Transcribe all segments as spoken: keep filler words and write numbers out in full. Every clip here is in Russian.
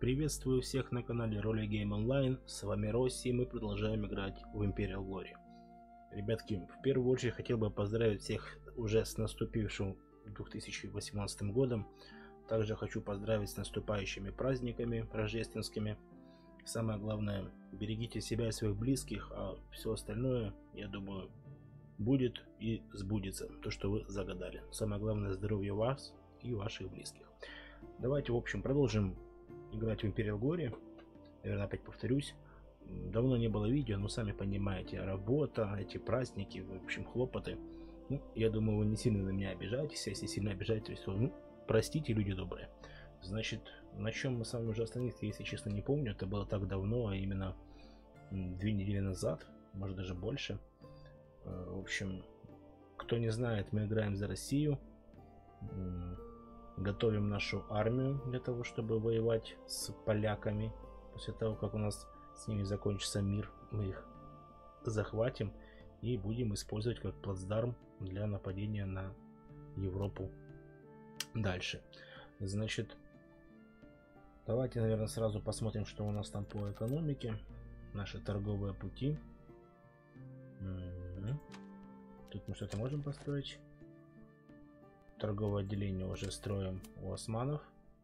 Приветствую всех на канале Роли Гейм Онлайн. С вами Росси, и мы продолжаем играть в Imperial Glory. Ребятки, в первую очередь хотел бы поздравить всех уже с наступившим две тысячи восемнадцатым годом. Также хочу поздравить с наступающими праздниками рождественскими. Самое главное, берегите себя и своих близких, а все остальное, я думаю, будет и сбудется, то, что вы загадали. Самое главное, здоровье вас и ваших близких. Давайте, в общем, продолжим играть в Imperial Glory. Наверное, опять повторюсь. Давно не было видео, но сами понимаете, работа, эти праздники, в общем, хлопоты. Ну, я думаю, вы не сильно на меня обижаетесь. Если сильно обижаетесь, то, ну, простите, люди добрые. Значит, на чем мы с вами уже остановились, если честно, не помню. Это было так давно, а именно две недели назад, может даже больше. В общем, кто не знает, мы играем за Россию. Готовим нашу армию для того, чтобы воевать с поляками. После того, как у нас с ними закончится мир, мы их захватим и будем использовать как плацдарм для нападения на Европу дальше. Значит, давайте, наверное, сразу посмотрим, что у нас там по экономике. Наши торговые пути. Тут мы что-то можем построить. Торговое отделение уже строим у османов.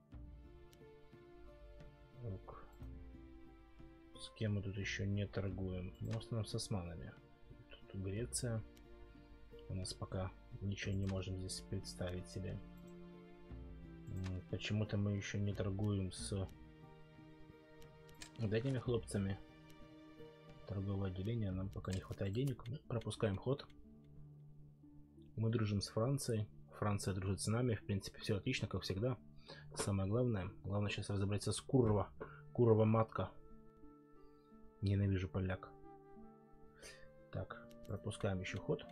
Так. С кем мы тут еще не торгуем? Ну, в основном с османами. Тут Греция. У нас пока ничего не можем здесь представить себе. Почему-то мы еще не торгуем с вот этими хлопцами. Торговое отделение, нам пока не хватает денег. Пропускаем ход. Мы дружим с Францией. Франция дружит с нами. В принципе, все отлично, как всегда. Самое главное. Главное сейчас разобраться с Курова. Курова матка. Ненавижу поляк. Так, пропускаем еще ход.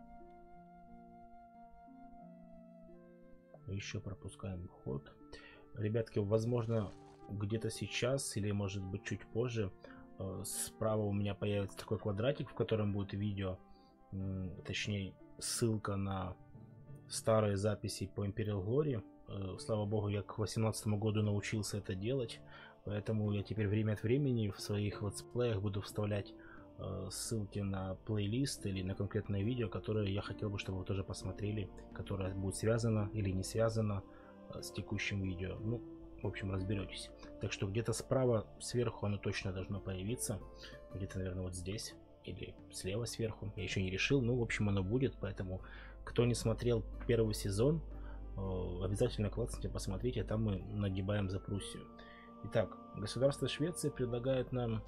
Еще пропускаем ход. Ребятки, возможно, где-то сейчас или может быть чуть позже справа у меня появится такой квадратик, в котором будет видео, точнее ссылка на старые записи по Imperial Glory. Слава богу, я к восемнадцатому году научился это делать, поэтому я теперь время от времени в своих летсплеях буду вставлять ссылки на плейлист или на конкретное видео, которое я хотел бы, чтобы вы тоже посмотрели, которое будет связано или не связано с текущим видео. Ну, в общем, разберетесь. Так что где-то справа сверху оно точно должно появиться, где-то, наверное, вот здесь или слева сверху, я еще не решил. Ну, в общем, оно будет, поэтому кто не смотрел первый сезон, обязательно классните, посмотрите, там мы нагибаем за Пруссию. Итак, государство Швеции предлагает нам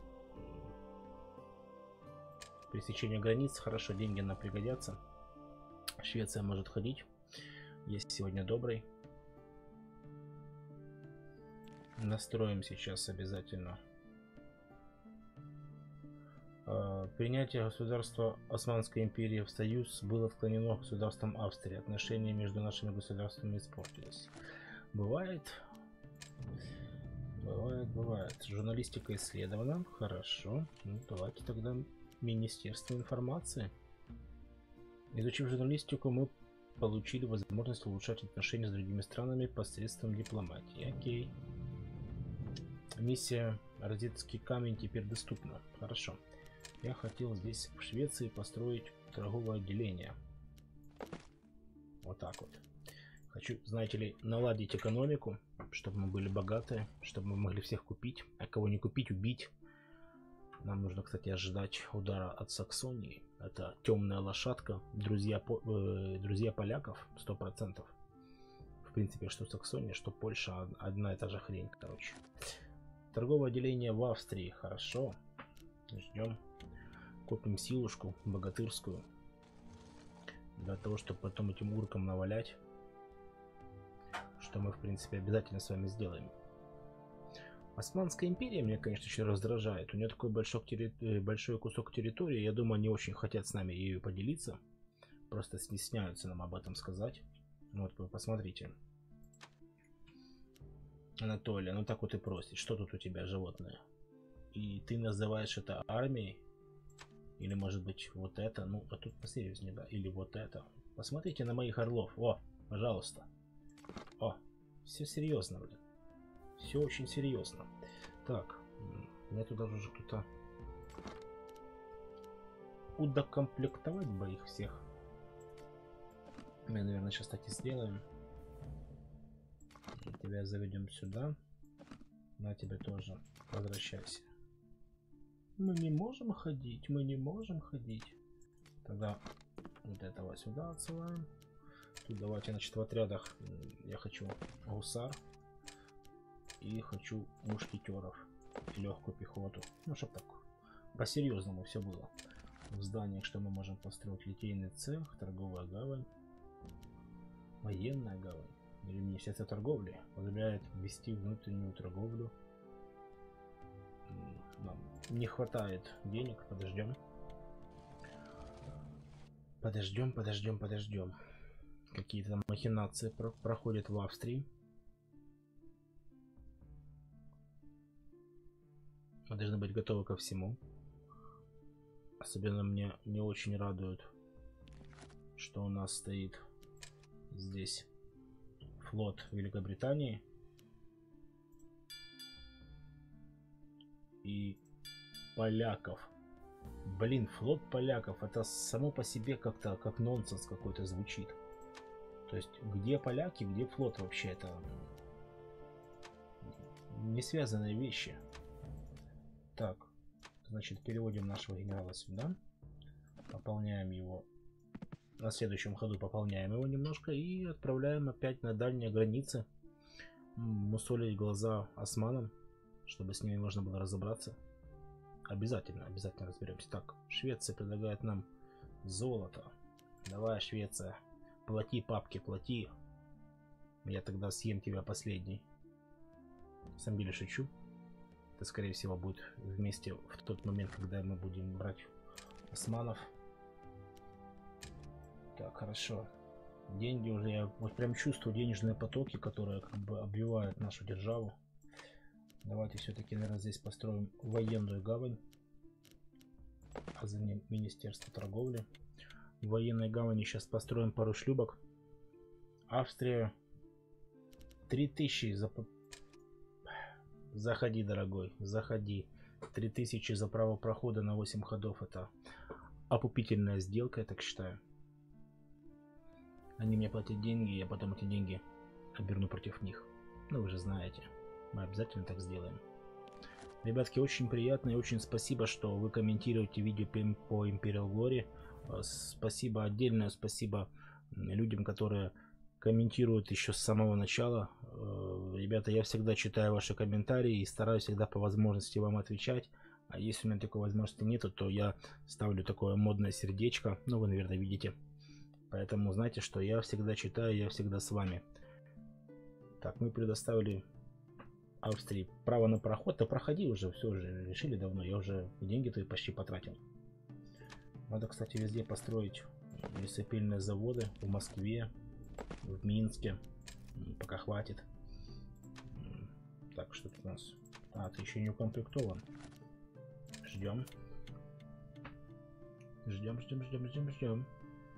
пересечение границ. Хорошо, деньги нам пригодятся. Швеция может ходить. Есть сегодня добрый. Настроим сейчас обязательно. Принятие государства Османской империи в союз было отклонено государством Австрии. Отношения между нашими государствами испортились. Бывает. Бывает, бывает. Журналистика исследована. Хорошо. Ну, давайте тогда Министерство информации. Изучив журналистику, мы получили возможность улучшать отношения с другими странами посредством дипломатии. Окей. Миссия «Розетский камень» теперь доступна. Хорошо. Я хотел здесь, в Швеции, построить торговое отделение. Вот так вот. Хочу, знаете ли, наладить экономику, чтобы мы были богатые, чтобы мы могли всех купить. А кого не купить, убить. Нам нужно, кстати, ожидать удара от Саксонии. Это темная лошадка. Друзья, э, друзья поляков, сто процентов. В принципе, что Саксония, что Польша, одна и та же хрень, короче. Торговое отделение в Австрии. Хорошо. Ждем. Копим силушку богатырскую. Для того, чтобы потом этим уркам навалять. Что мы, в принципе, обязательно с вами сделаем. Османская империя меня, конечно, еще раздражает. У нее такой большой, большой кусок территории. Я думаю, они очень хотят с нами ею поделиться. Просто стесняются нам об этом сказать. Вот вы посмотрите. Анатолий, ну так вот и просит. Что тут у тебя, животное? И ты называешь это армией? Или может быть вот это? Ну, а тут посерьезнее, да? Или вот это? Посмотрите на моих орлов. О, пожалуйста. О, все серьезно, блин. Все очень серьезно. Так, мне туда уже кто-то удокомплектовать бы их всех. Мы, наверное, сейчас так и сделаем. Тебя заведем сюда. На тебе тоже. Возвращайся. Мы не можем ходить, мы не можем ходить. Тогда вот этого сюда отсылаем. Тут давайте, значит, в отрядах я хочу гусар и хочу мушкетеров и легкую пехоту. Ну, чтобы так по-серьезному все было. В зданиях, что мы можем построить: литейный цех, торговая гавань, военная гавань. Или Министерство торговли позволяет ввести внутреннюю торговлю. Нам не хватает денег, подождем. Подождем, подождем, подождем. Какие-то махинации про проходят в Австрии. Мы должны быть готовы ко всему. Особенно мне не очень радует, что у нас стоит здесь флот Великобритании и поляков. Блин, флот поляков, это само по себе как-то как нонсенс какой-то звучит. То есть где поляки, где флот вообще? Это не связанные вещи. Так, значит, переводим нашего генерала сюда, пополняем его. На следующем ходу пополняем его немножко и отправляем опять на дальние границы, мусолить глаза османам, чтобы с ними можно было разобраться. Обязательно, обязательно разберемся. Так, Швеция предлагает нам золото. Давай, Швеция, плати, папки, плати. Я тогда съем тебя последний. На самом деле шучу. Это, скорее всего, будет вместе в тот момент, когда мы будем брать османов. Так, хорошо. Деньги уже, я вот прям чувствую денежные потоки, которые как бы обвивают нашу державу. Давайте все-таки, наверное, здесь построим военную гавань, а за ним Министерство торговли. В военной гавани сейчас построим пару шлюпок. Австрия. три тысячи за... Заходи, дорогой, заходи. три тысячи за право прохода на восемь ходов. Это окупительная сделка, я так считаю. Они мне платят деньги, я потом эти деньги оберну против них. Ну, вы же знаете. Мы обязательно так сделаем. Ребятки, очень приятно и очень спасибо, что вы комментируете видео по Imperial Glory. Спасибо, отдельное спасибо людям, которые комментируют еще с самого начала. Ребята, я всегда читаю ваши комментарии и стараюсь всегда по возможности вам отвечать. А если у меня такой возможности нету, то я ставлю такое модное сердечко. Ну, вы, наверное, видите. Поэтому знайте, что я всегда читаю, я всегда с вами. Так, мы предоставили Австрии право на проход. Да проходи уже, все уже решили давно. Я уже деньги твои почти потратил. Надо, кстати, везде построить лесопильные заводы. В Москве, в Минске. Пока хватит. Так, что тут у нас? А, ты еще не укомплектован. Ждем. Ждем, ждем, ждем, ждем, ждем.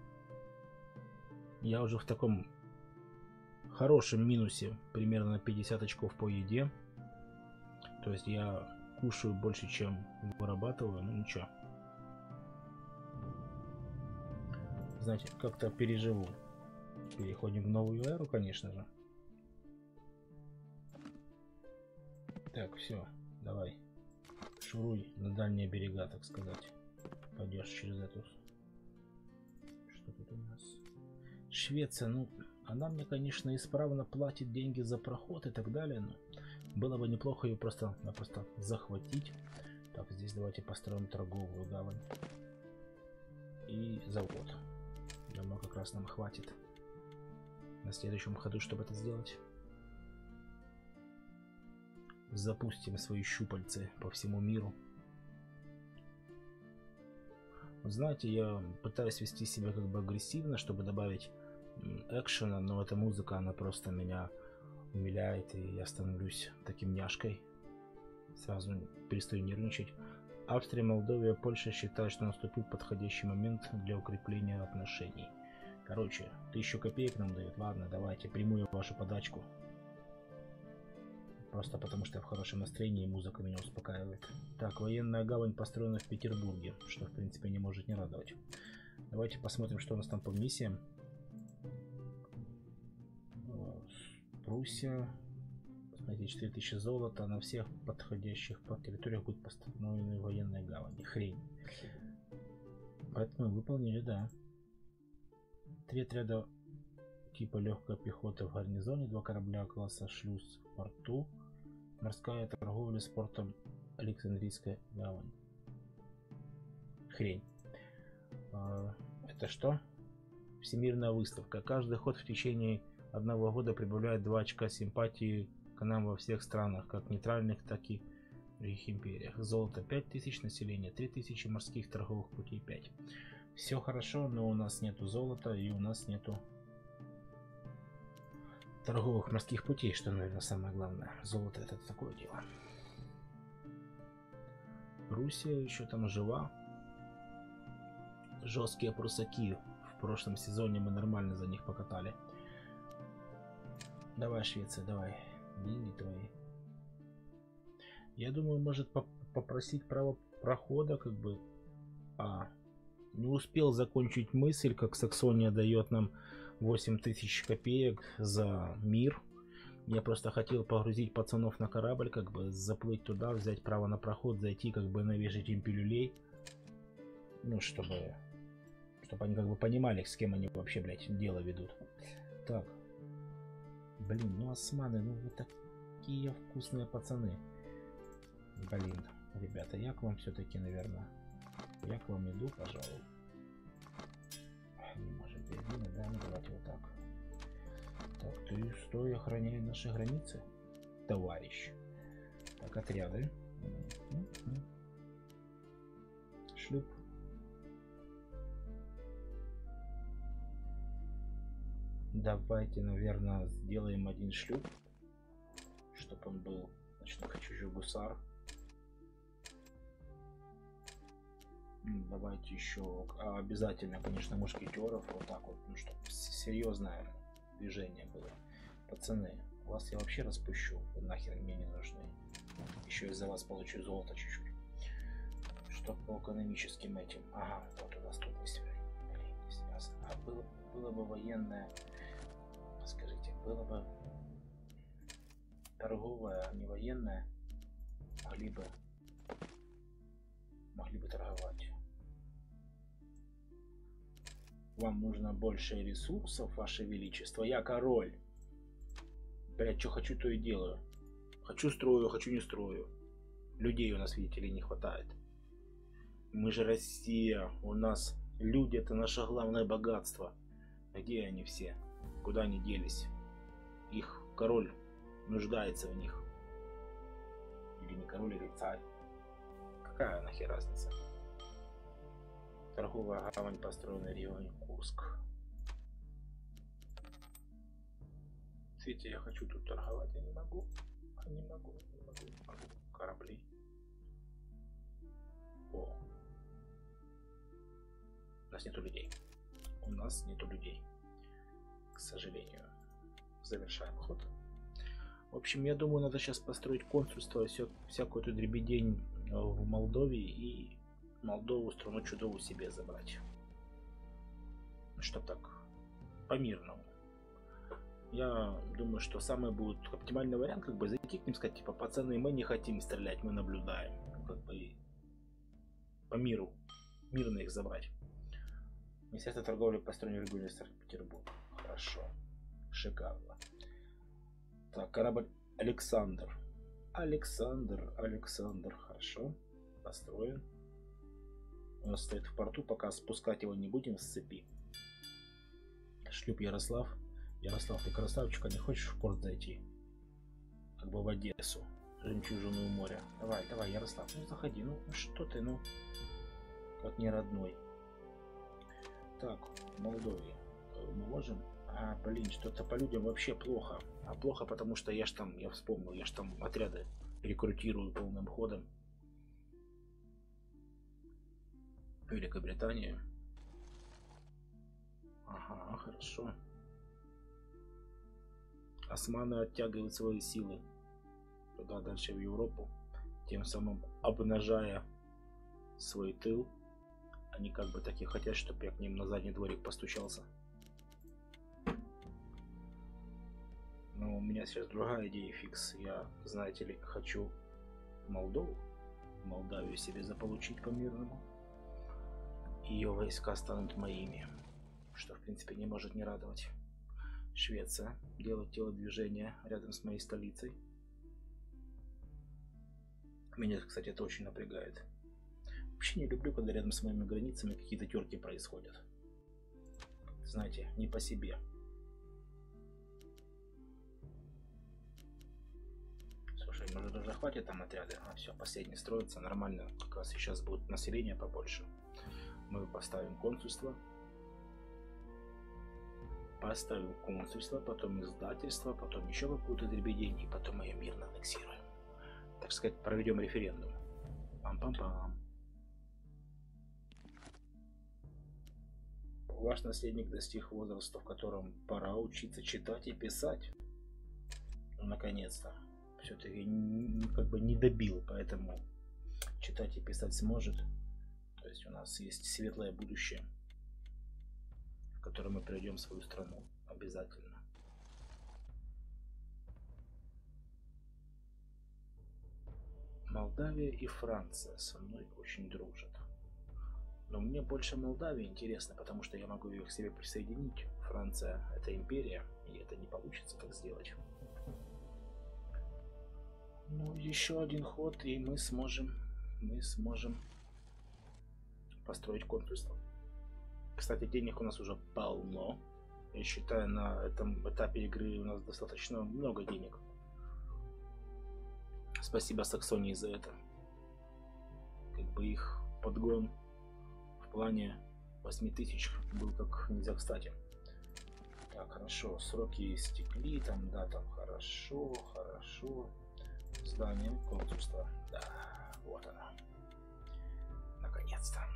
Я уже в таком хорошем минусе, примерно на пятьдесят очков по еде. То есть я кушаю больше, чем вырабатываю. Ну ничего. Знаете, как-то переживу. Переходим в новую эру, конечно же. Так, все, давай. Шуруй на дальние берега, так сказать. Пойдешь через эту. Что тут у нас? Швеция, ну, она мне, конечно, исправно платит деньги за проход и так далее, но было бы неплохо ее просто-напросто захватить. Так, здесь давайте построим торговую гавань и завод. Думаю, как раз нам хватит на следующем ходу, чтобы это сделать. Запустим свои щупальцы по всему миру. Вот знаете, я пытаюсь вести себя как бы агрессивно, чтобы добавить экшена, но эта музыка, она просто меня умиляет, и я становлюсь таким няшкой. Сразу перестаю нервничать. Австрия, Молдовия, Польша считают, что наступил подходящий момент для укрепления отношений. Короче, тысячу копеек нам дают. Ладно, давайте, приму я вашу подачку. Просто потому что я в хорошем настроении, и музыка меня успокаивает. Так, военная гавань построена в Петербурге, что в принципе не может не радовать. Давайте посмотрим, что у нас там по миссиям. Пруссия. Смотрите, четыре тысячи золота. На всех подходящих по территориях будут построены военные гавани. Хрень. Поэтому выполнили, да. Три отряда типа легкая пехота в гарнизоне, два корабля класса шлюз в порту, морская торговля с портом Александрийская гавань. Хрень. А, это что? Всемирная выставка. Каждый ход в течение одного года прибавляет два очка симпатии к нам во всех странах, как нейтральных, так и в других империях. Золото пять тысяч, население три тысячи, морских торговых путей пять. Все хорошо, но у нас нету золота и у нас нету торговых морских путей, что, наверное, самое главное. Золото — это такое дело. Руссия еще там жива. Жесткие прусаки. В прошлом сезоне мы нормально за них покатали. Давай, Швеция, давай. Деньги твои. Я думаю, может поп попросить право прохода, как бы. А, не успел закончить мысль, как Саксония дает нам восемь тысяч копеек за мир. Я просто хотел погрузить пацанов на корабль, как бы заплыть туда, взять право на проход, зайти, как бы навешать им пилюлей. Ну, чтобы... Чтобы они как бы понимали, с кем они вообще, блядь, дело ведут. Так. Блин, ну османы, ну вы такие вкусные пацаны. Блин, ребята, я к вам все-таки, наверное... Я к вам иду, пожалуй. Не можем передвинуть, да? Ну давайте вот так. Так, ты стой, охраняй наши границы, товарищ. Так, отряды. Шлюп. Давайте, наверное, сделаем один шлюп, чтобы он был, значит, хочу еще гусар. Давайте еще а, обязательно, конечно, мушкетеров, вот так вот, ну чтобы серьезное движение было. Пацаны, вас я вообще распущу, вы нахер мне не нужны. Еще из-за вас получу золото чуть-чуть. Что по экономическим этим? Ага, вот у нас тут не связано. А было, было бы военное, скажите, было бы торговое, а не военное, могли бы могли бы торговать. Вам нужно больше ресурсов, ваше величество. Я король. Блять, что хочу, то и делаю. Хочу строю, хочу не строю. Людей у нас, видите ли, не хватает. Мы же Россия. У нас люди — это наше главное богатство. Где они все? Куда они делись? Их король нуждается в них. Или не король, или царь. Какая нахер разница? Торговая гавань построена в регионе Курск. Видите, я хочу тут торговать, я не могу. Я не могу, не могу, не могу. Корабли. О. У нас нету людей. У нас нету людей. К сожалению. Завершаем ход. В общем, я думаю, надо сейчас построить консульство, все, всякую эту дребедень в Молдове и Молдову, страну чудову, себе забрать. Чтоб так, по-мирному. Я думаю, что самый будет оптимальный вариант, как бы зайти к ним, сказать, типа, пацаны, мы не хотим стрелять, мы наблюдаем. Как бы по миру, мирно их забрать. Министерство торговли построено в регионе Санкт-Петербург. Хорошо. Шикарно. Так, корабль Александр. Александр, Александр, хорошо. Построен. Он стоит в порту, пока спускать его не будем с цепи. Шлюп Ярослав. Ярослав, ты красавчик, а не хочешь в порт зайти? Как бы в Одессу. Жемчужину моря. Давай, давай, Ярослав, ну заходи. Ну что ты, ну. Как не родной. Так, в Молдове. Мы можем... А, блин, что-то по людям вообще плохо. А плохо, потому что я ж там, я вспомнил, я ж там отряды рекрутирую полным ходом. Великобритания. Ага, хорошо. Османы оттягивают свои силы. туда дальше в Европу, тем самым обнажая свой тыл. Они как бы таки хотят, чтобы я к ним на задний дворик постучался. Но у меня сейчас другая идея фикс. Я, знаете ли, хочу Молдову, Молдавию себе заполучить по-мирному. Ее войска станут моими, что в принципе не может не радовать. Швеция делает телодвижение рядом с моей столицей. Меня, кстати, это очень напрягает. Вообще не люблю, когда рядом с моими границами какие-то терки происходят. Знаете, не по себе. Слушай, может уже хватит там отряда? А все, последний строится нормально. Как раз сейчас будет население побольше. Мы поставим консульство. Поставим консульство, потом издательство, потом еще какую-то дребедень, и потом мы ее мирно аннексируем. Так сказать, проведем референдум. Пам-пам-пам. Ваш наследник достиг возраста, в котором пора учиться читать и писать. Ну, наконец-то. Все-таки как бы не добил, поэтому читать и писать сможет. То есть у нас есть светлое будущее, в котором мы придем в свою страну обязательно. Молдавия и Франция со мной очень дружат. Но мне больше Молдавия интересно, потому что я могу ее к себе присоединить. Франция — это империя, и это не получится так сделать. Ну, еще один ход, и мы сможем, мы сможем построить консульство. Кстати, денег у нас уже полно. Я считаю, на этом этапе игры у нас достаточно много денег. Спасибо Саксонии за это. Как бы их подгон в плане восьми тысяч был как нельзя кстати. Так, хорошо. Сроки истекли. Там, да, там хорошо, хорошо. Здание консульства. Да, вот оно. Наконец-то.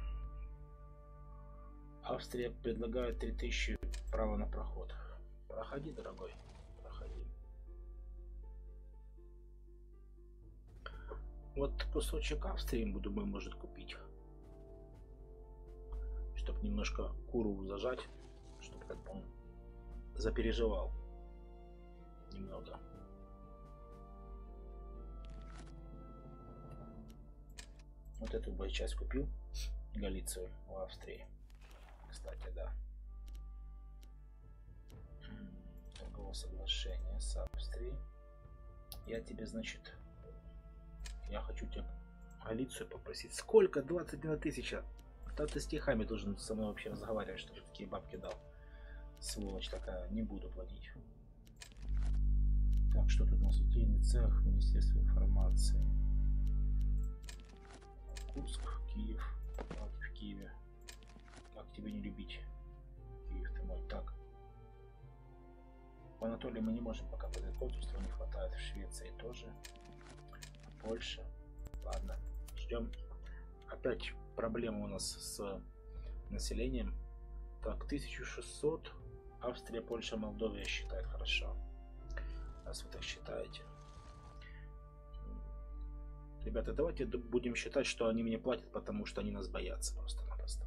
Австрия предлагает три тысячи права на проход. Проходи, дорогой. Проходи. Вот кусочек Австрии, думаю, может купить. Чтобы немножко куру зажать. Чтобы как бы он запереживал. Немного. Вот эту бы часть купил. Галицию в Австрии. Кстати, да. Торговое соглашение с Австрией. Я тебе, значит, я хочу тебя Галицию попросить. Сколько? двадцать одна тысяча. Да ты стихами должен со мной вообще разговаривать, что ты такие бабки дал. Сволочь такая. Не буду платить. Так, что тут у нас? Литейный цех, Министерство информации. Курск, Киев. Вот, в Киеве. Как тебе не любить? Киев ты мой. Так. В Анатолии мы не можем пока подать консульство, не хватает. В Швеции тоже. Польша. Ладно. Ждем. Опять проблема у нас с населением. Так, тысяча шестьсот. Австрия, Польша, Молдовия считают хорошо. Раз вы так считаете. Ребята, давайте будем считать, что они мне платят, потому что они нас боятся просто-напросто.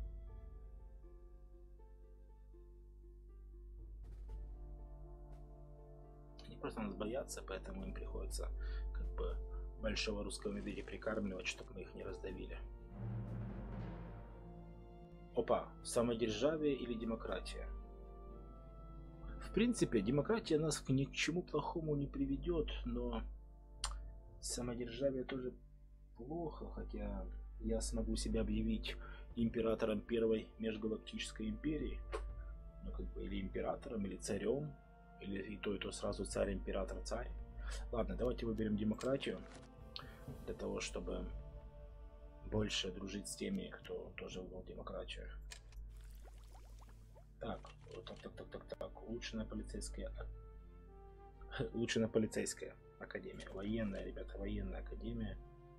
Они просто нас боятся, поэтому им приходится как бы большого русского медведя прикармливать, чтобы мы их не раздавили. Опа, самодержавие или демократия? В принципе, демократия нас ни к чему плохому не приведет, но самодержавие тоже плохо, хотя я смогу себя объявить императором первой межгалактической империи, ну как бы или императором, или царем, или и то, и то сразу царь, император, царь. Ладно, давайте выберем демократию для того, чтобы больше дружить с теми, кто тоже выбрал демократию. Так, так, так, так, так, так. Улучшенная полицейская, улучшенная полицейская академия, военная, ребята, военная академия.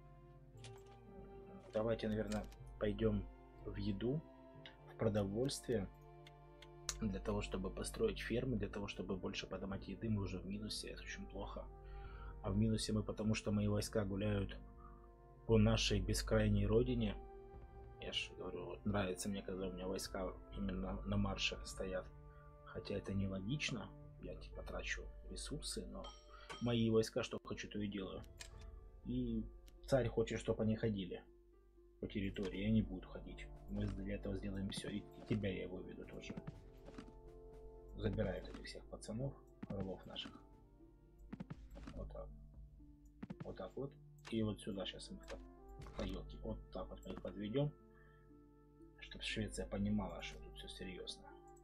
Давайте, наверное, пойдем в еду, в продовольствие, для того, чтобы построить фермы, для того, чтобы больше поднимать еды. Мы уже в минусе, это очень плохо. А в минусе мы потому, что мои войска гуляют по нашей бескрайней родине. Я же говорю, вот нравится мне, когда у меня войска именно на марше стоят. Хотя это нелогично. Я типа трачу ресурсы, но мои войска, что хочу, то и делаю. И царь хочет, чтобы они ходили по территории, и они будут ходить. Мы для этого сделаем все. И тебя я выведу тоже. Забирают этих всех пацанов, орлов наших. Вот так. Вот так вот. И вот сюда сейчас мы так, поелки. Вот так вот мы их подведем. Чтобы Швеция понимала, что тут все серьезно.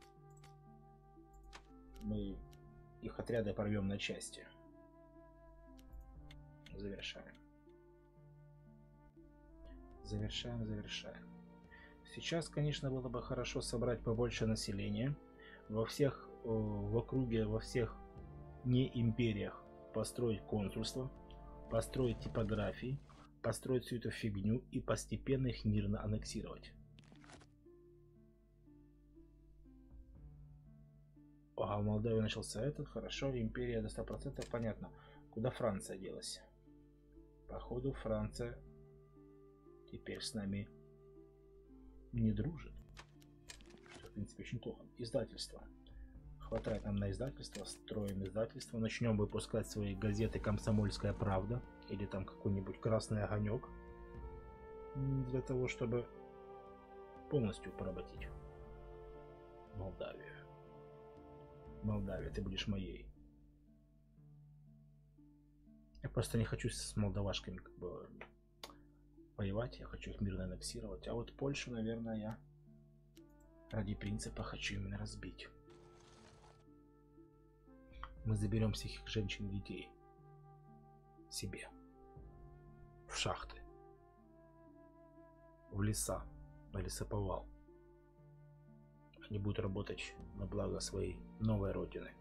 Мы их отряды порвем на части. Завершаем. Завершаем, завершаем. Сейчас, конечно, было бы хорошо собрать побольше населения. Во всех, в округе, во всех не империях построить консульство, построить типографии, построить всю эту фигню и постепенно их мирно аннексировать. А в Молдавии начался этот, хорошо, империя до ста процентов, понятно. Куда Франция делась? Походу, Франция теперь с нами не дружит. Что, в принципе, очень плохо. Издательство. Хватает нам на издательство, строим издательство, начнем выпускать свои газеты «Комсомольская правда» или там какой-нибудь «Красный огонек» для того, чтобы полностью поработить Молдавию. Молдавия, ты будешь моей. Я просто не хочу с молдавашками как бы воевать, я хочу их мирно аннексировать. А вот Польшу, наверное, я ради принципа хочу именно разбить. Мы заберем всех их женщин и детей себе. В шахты. В леса. На лесоповал. Они будут работать на благо своей новой родины.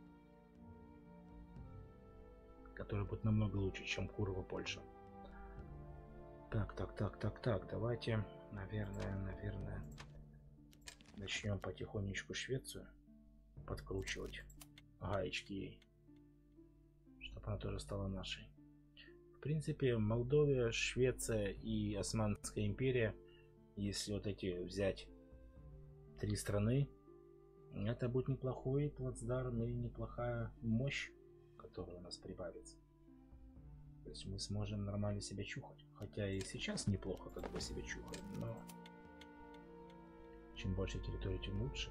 Которая будет намного лучше, чем Курова, Польша. Так, так, так, так, так. Давайте, наверное, наверное, начнем потихонечку Швецию подкручивать гаечки ей, чтобы она тоже стала нашей. В принципе, Молдовия, Швеция и Османская империя, если вот эти взять три страны, это будет неплохой плацдарм и неплохая мощь, которая у нас прибавится. То есть мы сможем нормально себя чухать. Хотя и сейчас неплохо как бы себя чухаем, но чем больше территорий, тем лучше.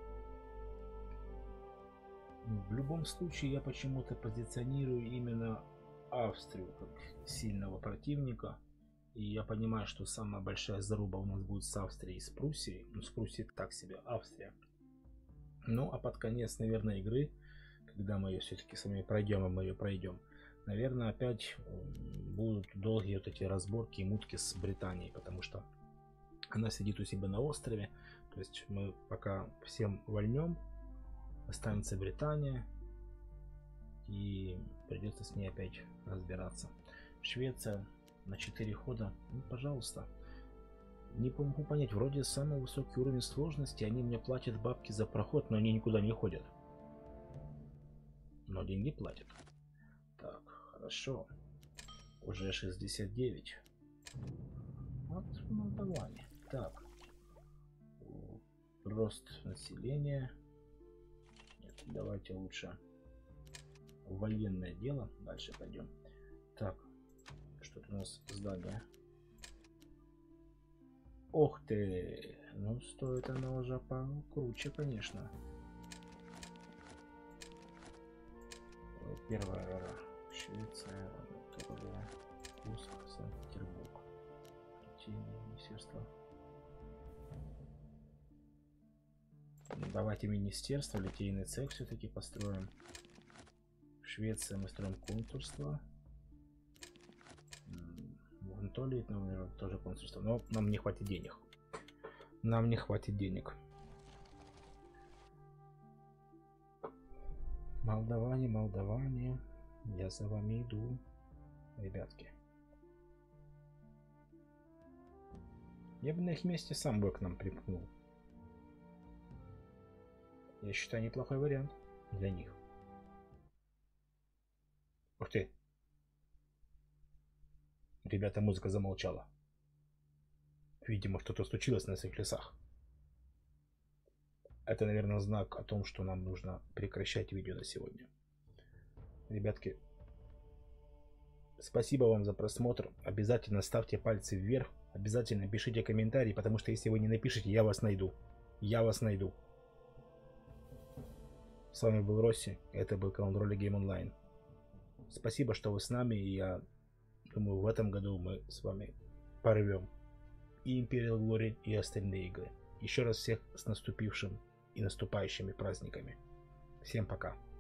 В любом случае я почему-то позиционирую именно Австрию как сильного противника. И я понимаю, что самая большая заруба у нас будет с Австрией и с Пруссией. Ну, с Пруссией так себе, Австрия. Ну, а под конец, наверное, игры, когда мы ее все-таки с вами пройдем, а мы ее пройдем, наверное, опять будут долгие вот эти разборки и мутки с Британией, потому что она сидит у себя на острове. То есть мы пока всем вольнем, останется Британия, и придется с ней опять разбираться. Швеция на четыре хода, ну, пожалуйста. Не могу понять, вроде самый высокий уровень сложности, они мне платят бабки за проход, но они никуда не ходят. Но деньги платят. Так, хорошо. Уже шестьдесят девять. Вот Молдаване. Так. Рост населения. Нет, давайте лучше военное дело. Дальше пойдем. Так. Что-то у нас здание. Ох ты! Ну, стоит оно уже покруче, конечно. Первая эра. Швеция, Анатолия, Курск, Санкт-Петербург. Министерство. Давайте министерство, литейный цех все-таки построим. В Швеции мы строим консульство. В Анатолии, наверное, тоже консульство. Но нам не хватит денег. Нам не хватит денег. Молдаване, молдаване. Я за вами иду. Ребятки. Я бы на их месте сам бы к нам припнул. Я считаю, неплохой вариант для них. Ух ты. Ребята, музыка замолчала. Видимо, что-то случилось на этих лесах. Это, наверное, знак о том, что нам нужно прекращать видео на сегодня. Ребятки, спасибо вам за просмотр. Обязательно ставьте пальцы вверх. Обязательно пишите комментарии, потому что если вы не напишите, я вас найду. Я вас найду. С вами был Росси. Это был канал Роли Гейм Онлайн. Спасибо, что вы с нами. И я думаю, в этом году мы с вами порвем и Imperial Glory, и остальные игры. Еще раз всех с наступившим и наступающими праздниками. Всем пока.